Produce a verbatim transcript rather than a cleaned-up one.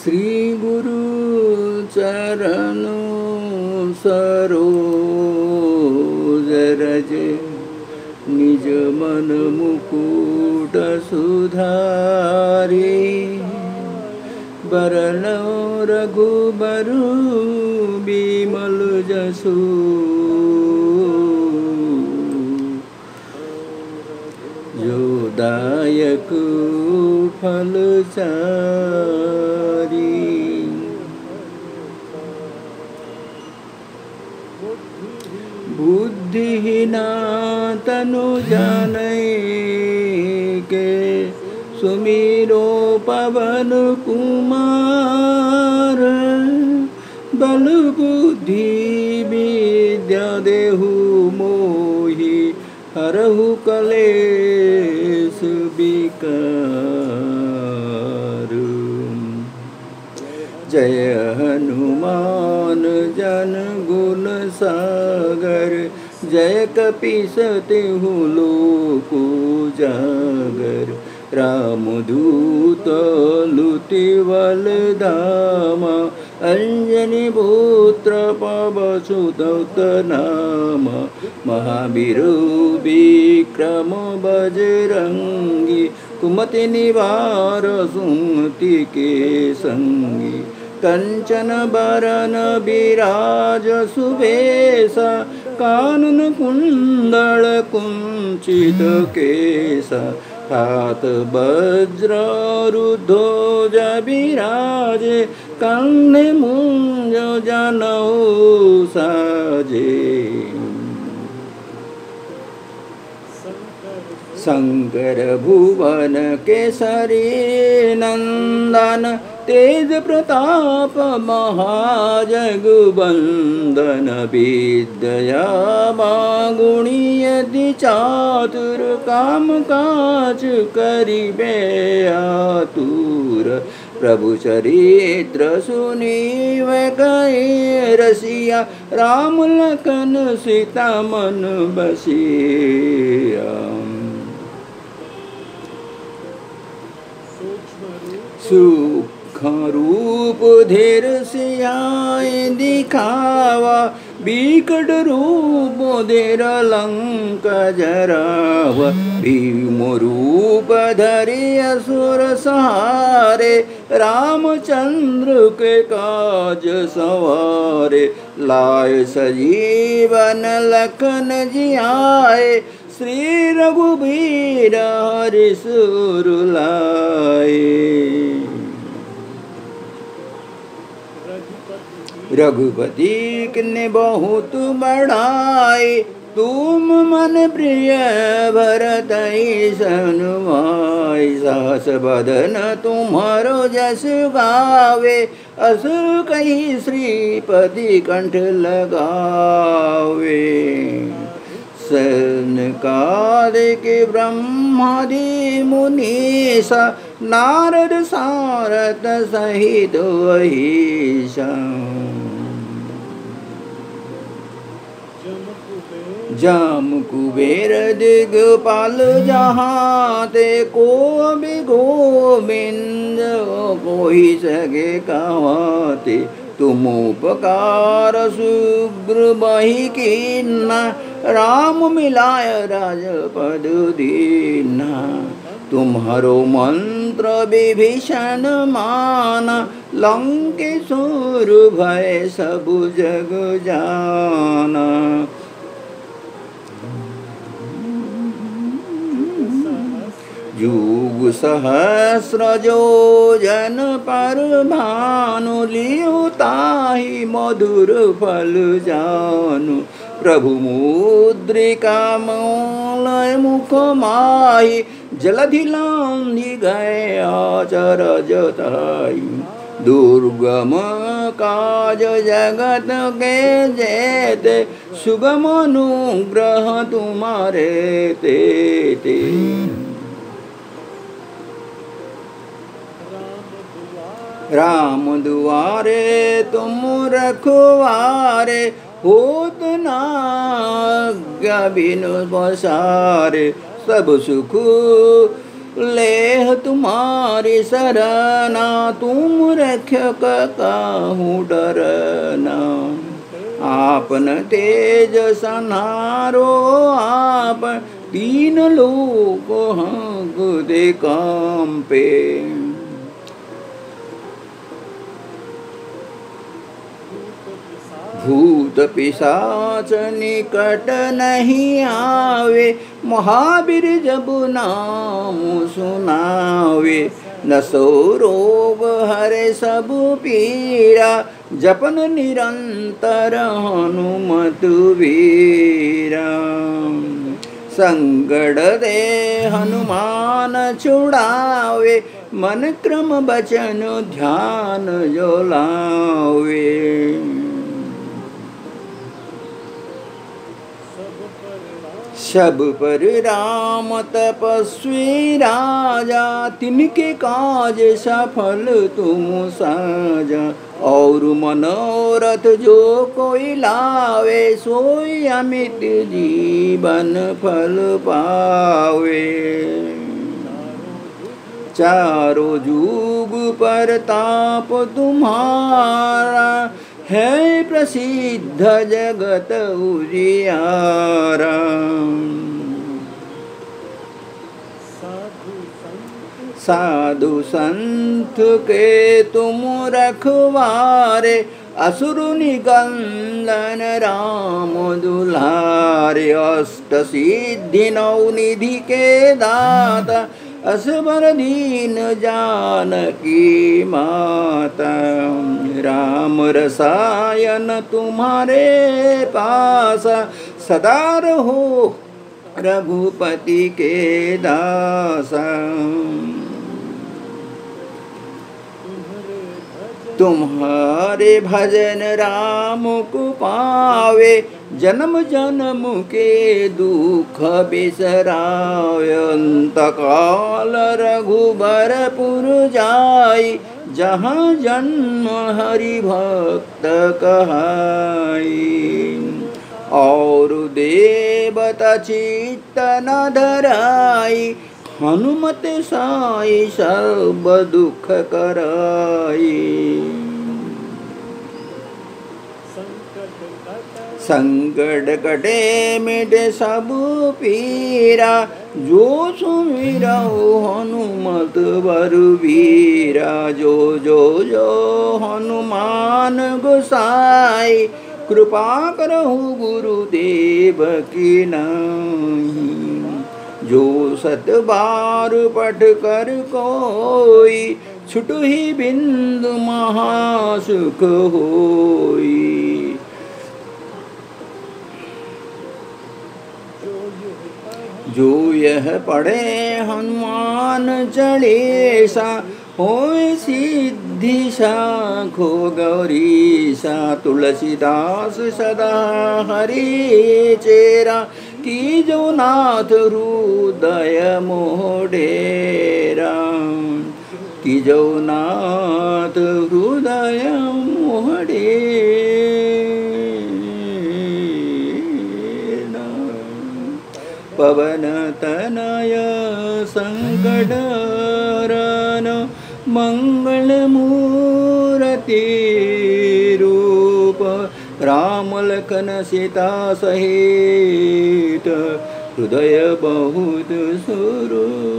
श्री गुरु चरण सरोज रज निज मन मुकुट सुधारी बरनौ रघुबर बिमल जसु जो दायक फल चारी। बुद्धिहीना तनु जानै के सुमिरो पवन कुमार बल बुद्धि विद्या देहु मोहि हरहु कलेश विकार। जय हनुमान जन गुण सागर जय कपीस तिहु लोक उजागर। रामदूत लुति बलधामा अंजनी पुत्र पवसुत नाम। महावीर विक्रम बजरंगी कुमति निवार सुमति के संगी। कंचन बरन विराज सुबेसा कानन कुंडल कुंचित केसा। हाथ वज्र रुध्वज विराजे कंधे मुंज जनेऊ साजे। शंकर भुवन केसरी नंदन तेज प्रताप महाजगवंदन। विद्या गुणियति चातुर काम काज करिबे आतुर। प्रभु चरित्र सुनिबे कहि रसिया राम लखन सीता मन बसिया। सूक्ष्म रूप धीर सियाए दिखावा बिकट रूप धीर लंक जरावा। भीम रूप धरि असुर सहारे रामचंद्र के काज सवारे। लाए सजीवन लखन जियाए श्री रघुबीर हरि सुर लाए। रघुपति ने बहुत बढ़ाई तुम मन प्रिय भरतहि सनुमाई। सहस बदन तुम्हारो जस गावे अस कहि श्रीपति कंठ लगावे। सनकादिक ब्रह्मादि मुनीसा नारद सारद सहित अहिसा। जाम कुबेर दिगपाल जहाते को भी गोविंद कोई सगे कहते। तुम उपकार सुग्र बही कीन्हा राम मिलाय राजपद दीन्हा। तुम्हारो मंत्र विभीषण माना लंकेश्वर भय सब जग जाना। युग सहस्र जो जन पर भानु लियो ताहि मधुर फल जानु। प्रभु मुद्रिका मौलय मुख माहि जलधि लांघि गए अचरज ताहि। दुर्गम काज जगत के जेते सुगम अनुग्रह तुम्हारे तेते। राम दुआरे तुम रखवारे होत न आज्ञा बिनु पसारे। सब सुख लेह तुम्हारी सरना, तुम रक्षक काहू डरना। आपन तेज संहारो आप, तीन लोक हंग दे कांपे। भूत पिशाच निकट नहीं आवे, महावीर जब नाम सुनावे। नसो रोग हरे सब पीरा, जपन निरंतर हनुमत वीरा। संगड़ दे हनुमान छुड़ावे, मन क्रम बचन ध्यान जो लावे। सब पर राम तपस्वी राजा, तिनके काज सफल तुम साजा। और मनोरथ जो कोई लावे, सोई अमित जीवन फल पावे। चारों जुग पर ताप तुम्हारा, है प्रसिद्ध जगत उजियारा। साधु संत के तुम रखवारे, असुर निकंदन राम दुलारे। अष्ट सिद्धि नौ निधि के दाता, असबर दीन जानकी माता। राम रसायन तुम्हारे पास, सदा रहो रघुपति के दासा। तुम्हारे भजन राम को पावे, जन्म जन्म के दुख बिसरावे। अंत काल रघुबरपुर जाई, जहाँ जन्म हरि भक्त कहाई। और देवता चित्त न धराई, हनुमत साई सर्व दुख कराई। संकट कटे मिटे सब पीरा, जो सुमिरहु हनुमत बरवीरा। जो जो जो हनुमान गोसाई, कृपा करहु गुरुदेव की नाई। जो सत बार पठ कर कोई, छुटु ही बिंदु महासुख होई। जो यह पढ़े हनुमान चालीसा, होय सिद्धि साखो गौरीसा। तुलसीदास सदा हरि चेरा, की जो नाथ हृदय मोह डेरा। की जो नाथ हृदय मोह डेरा। पवन तनय संकट हरन, मंगल मूर्ति रूप। राम लखन सीता सहित, हृदय बहुत सुरूप।